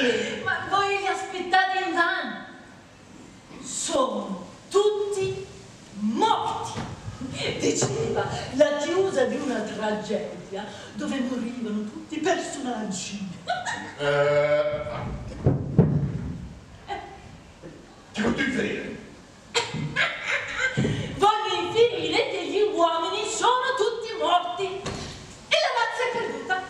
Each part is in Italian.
Ma voi li aspettate invano. Sono tutti morti. Diceva la chiusa di una tragedia dove morivano tutti i personaggi. Ti conto inferire? Voglio inferire che gli uomini sono tutti morti e la razza è perduta.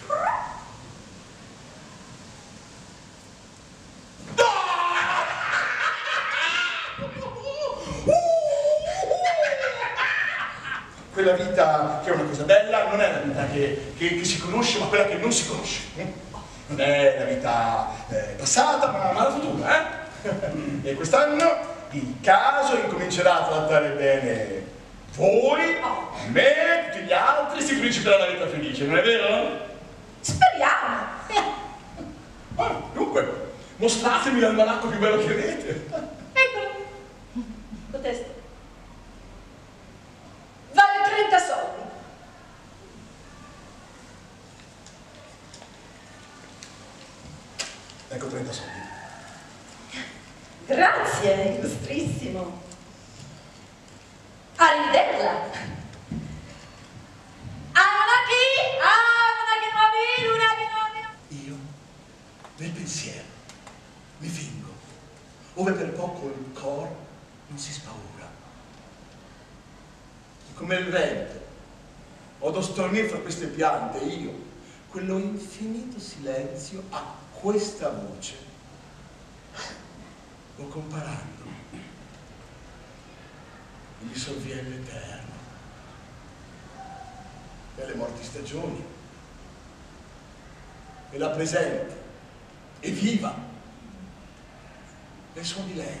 Quella vita che è una cosa bella non è la vita che si conosce, ma quella che non si conosce. Non è la vita passata, ma la futura, E quest'anno il caso incomincerà a trattare bene voi, me, tutti gli altri, si principerà la vita felice, non è vero? Speriamo. Dunque, mostratemi l'almanacco più bello che avete. Eccolo. Cotesto. Vale 30 soldi. Ecco 30 soldi. Grazie, illustrissimo. Arrivederla. Almanacchi nuovi, lunari nuovi. Io, nel pensiero, mi fingo, ove per poco il cor non si spaura. E come il vento, odo stornir fra queste piante, io, quello infinito silenzio, a questa voce, lo comparando, e mi sovviene l'eterno, e le morti stagioni, e la presente, e viva, e il suono di lei.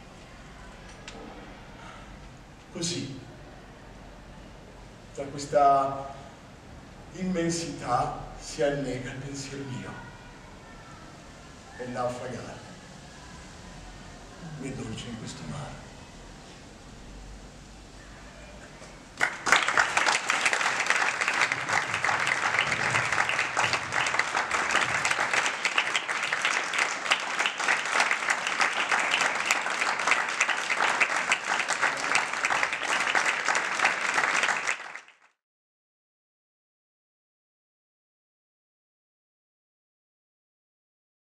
Così, tra questa immensità si annega il pensiero mio, e il naufragare mi è dolce in questo mare.